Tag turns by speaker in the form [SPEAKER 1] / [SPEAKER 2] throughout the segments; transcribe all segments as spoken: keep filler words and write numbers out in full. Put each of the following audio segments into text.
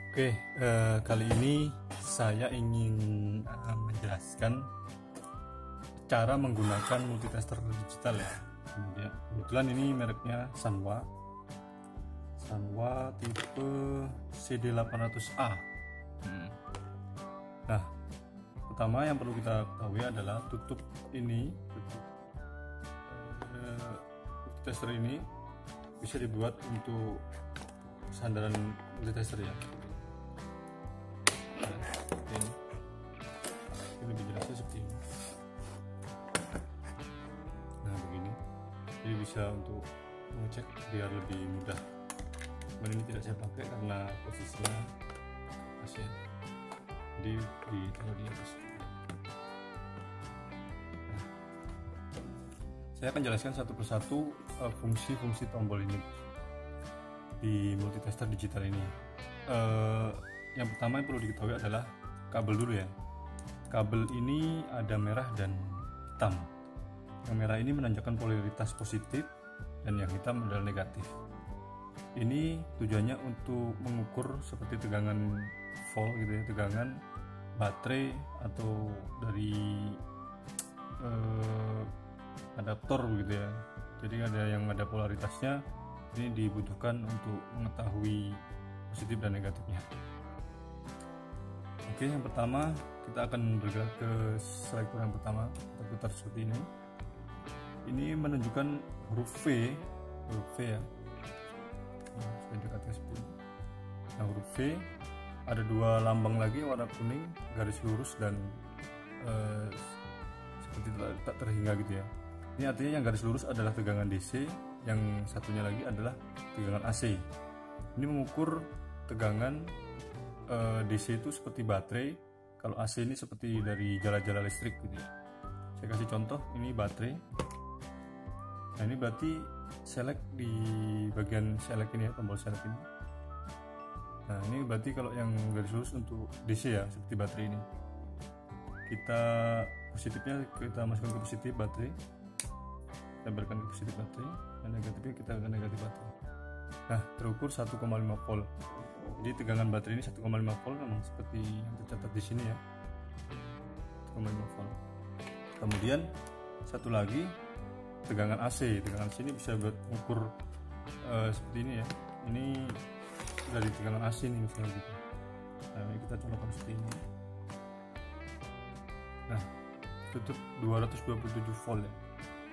[SPEAKER 1] Oke, eh, kali ini saya ingin eh, menjelaskan cara menggunakan multitester digital ya. Kemudian kebetulan ini mereknya Sanwa, Sanwa tipe C D delapan ratus A. Hmm. Nah, pertama yang perlu kita ketahui adalah tutup ini, tutup eh, multitester ini bisa dibuat untuk sandaran multitester ya. Ini. ini lebih jelasnya seperti ini. Nah begini, jadi bisa untuk mengecek biar lebih mudah. Cuman ini tidak saya pakai karena posisinya pasien, jadi ditaruh di atas. Nah, saya akan jelaskan satu persatu uh, fungsi-fungsi tombol ini di multitester digital ini. Uh, yang pertama yang perlu diketahui adalah kabel dulu ya. Kabel ini ada merah dan hitam. Yang merah ini menandakan polaritas positif dan yang hitam adalah negatif. Ini tujuannya untuk mengukur seperti tegangan volt gitu ya, tegangan baterai atau dari eh, adaptor gitu ya. Jadi ada yang ada polaritasnya, ini dibutuhkan untuk mengetahui positif dan negatifnya. Oke, yang pertama kita akan bergerak ke selektor yang pertama. Kita putar seperti ini. Ini menunjukkan huruf V, huruf V ya. Nah, saya dekatkan seperti ini. Nah, huruf V ada dua lambang lagi warna kuning, garis lurus dan eh, seperti tak terhingga gitu ya. Ini artinya yang garis lurus adalah tegangan D C, yang satunya lagi adalah tegangan A C. Ini mengukur tegangan D C itu seperti baterai, kalau A C ini seperti dari jala-jala listrik gitu ya. Saya kasih contoh, ini baterai. Nah ini berarti select di bagian select ini ya, tombol select ini. Nah ini berarti kalau yang garis lurus untuk D C ya, seperti baterai ini. Kita positifnya kita masukkan ke positif baterai, kita berikan ke positif baterai, dan negatifnya kita ke negatif baterai. Nah terukur satu koma lima volt. Jadi tegangan baterai ini satu koma lima volt, memang seperti yang tercatat di sini ya, satu koma lima volt. Kemudian satu lagi tegangan A C. Tegangan A C ini bisa buat ukur uh, seperti ini ya. Ini dari tegangan A C nih misalnya gitu. Nah ini kita contohkan seperti ini. Nah tutup dua ratus dua puluh tujuh volt ya.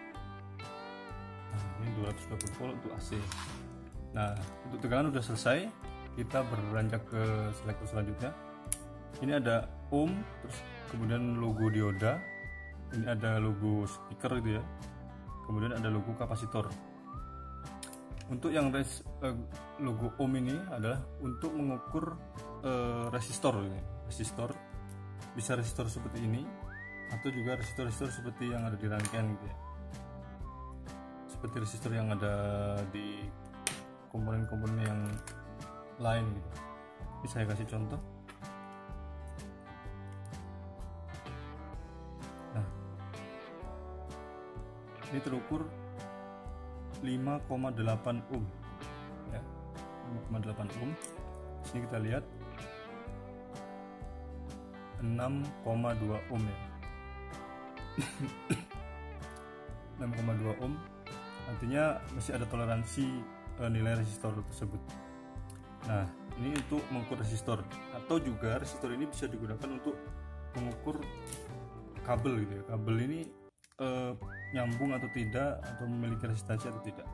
[SPEAKER 1] Nah ini dua ratus dua puluh volt untuk A C. Nah untuk tegangan udah selesai, kita beranjak ke selektor selanjutnya. Ini ada ohm, terus kemudian logo dioda, ini ada logo speaker gitu ya, kemudian ada logo kapasitor. Untuk yang res, eh, logo ohm ini adalah untuk mengukur eh, resistor gitu. Resistor bisa resistor seperti ini atau juga resistor-resistor seperti yang ada di rangkaian gitu ya, seperti resistor yang ada di komponen-komponen yang lain gitu. Ini saya kasih contoh. Nah, ini terukur lima koma delapan ohm ya, lima koma delapan ohm. Sini kita lihat enam koma dua ohm ya. enam koma dua ohm artinya masih ada toleransi eh, nilai resistor tersebut. Nah, ini untuk mengukur resistor, atau juga resistor ini bisa digunakan untuk mengukur kabel gitu ya. Kabel ini eh, nyambung atau tidak, atau memiliki resistansi atau tidak.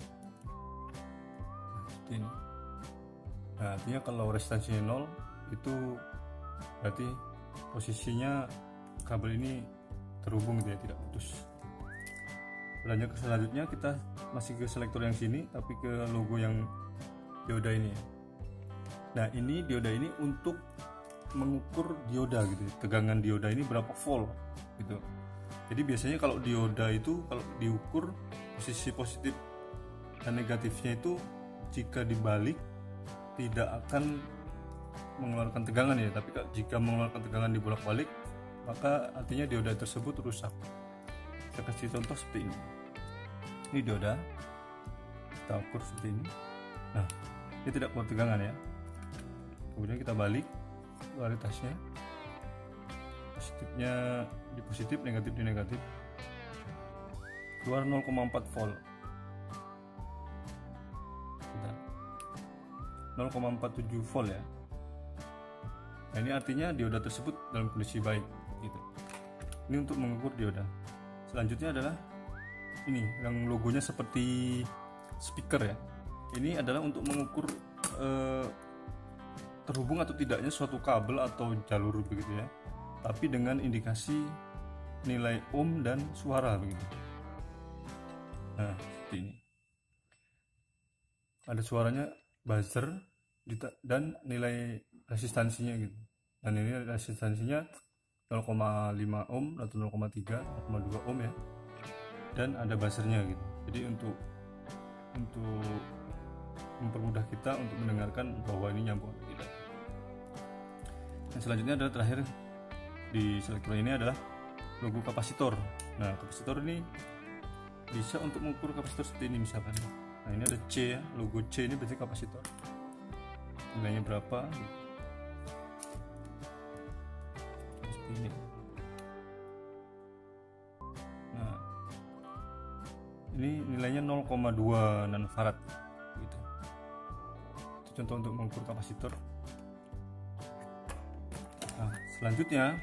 [SPEAKER 1] Nah, seperti ini. Nah, artinya kalau resistansinya nol itu berarti posisinya kabel ini terhubung gitu ya, tidak putus. Lanjut ke selanjutnya, kita masih ke selektor yang sini, tapi ke logo yang dioda ini ya. Nah ini dioda ini untuk mengukur dioda gitu, tegangan dioda ini berapa volt gitu. Jadi biasanya kalau dioda itu kalau diukur posisi positif dan negatifnya itu jika dibalik tidak akan mengeluarkan tegangan ya, tapi jika mengeluarkan tegangan dibolak-balik maka artinya dioda tersebut rusak. Saya kasih contoh seperti ini. Ini dioda, kita ukur seperti ini. Nah, ini tidak keluar tegangan ya. kemudian kita balik polaritasnya, positifnya di positif, negatif di negatif, keluar nol koma empat volt. nol koma empat tujuh volt ya. Nah, ini artinya dioda tersebut dalam kondisi baik gitu. Ini untuk mengukur dioda. Selanjutnya adalah ini yang logonya seperti speaker ya. Ini adalah untuk mengukur eh, terhubung atau tidaknya suatu kabel atau jalur begitu ya. Tapi dengan indikasi nilai ohm dan suara begitu. Nah, seperti ini. Ada suaranya, buzzer dan nilai resistansinya gitu. Dan ini resistansinya nol koma lima ohm atau nol koma tiga, nol koma dua ohm ya. Dan ada buzzernya gitu. Jadi untuk untuk mempermudah kita untuk mendengarkan bahwa ini nyambung atau tidak. Yang selanjutnya adalah terakhir di selektor ini adalah logo kapasitor. Nah, kapasitor ini bisa untuk mengukur kapasitor seperti ini misalkan. Nah, ini ada C ya, logo C ini berarti kapasitor. Nilainya berapa? Seperti ini. Nah, ini nilainya nol koma dua nanofarad gitu. Itu contoh untuk mengukur kapasitor. Nah, selanjutnya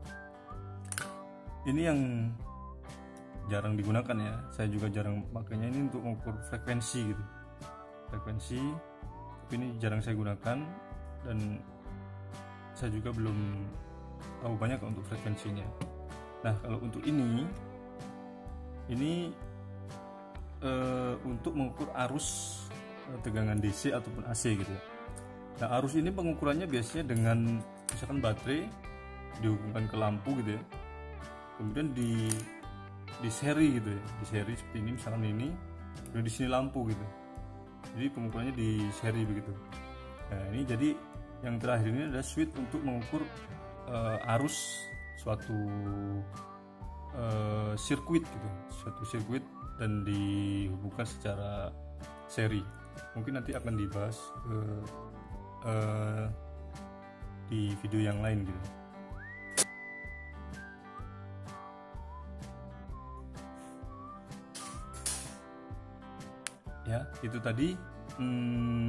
[SPEAKER 1] ini yang jarang digunakan ya, saya juga jarang makanya ini untuk mengukur frekuensi gitu, frekuensi, tapi ini jarang saya gunakan dan saya juga belum tahu banyak untuk frekuensinya. Nah, kalau untuk ini ini e, untuk mengukur arus e, tegangan D C ataupun A C gitu ya. Nah, arus ini pengukurannya biasanya dengan misalkan baterai dihubungkan ke lampu gitu ya, kemudian di di seri gitu ya, di seri seperti ini misalkan ini, dan di sini lampu gitu, jadi pengukurannya di seri begitu. Nah, ini jadi yang terakhir ini adalah switch untuk mengukur uh, arus suatu uh, sirkuit gitu, suatu sirkuit dan dihubungkan secara seri. Mungkin nanti akan dibahas uh, uh, di video yang lain gitu. Ya, itu tadi hmm,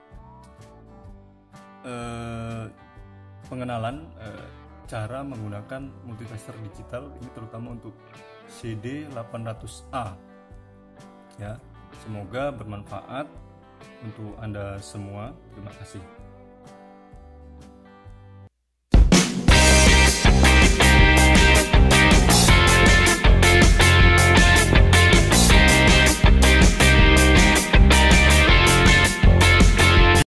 [SPEAKER 1] eh, pengenalan eh, cara menggunakan multitester digital ini terutama untuk C D delapan ratus A. Ya, semoga bermanfaat untuk Anda semua. Terima kasih.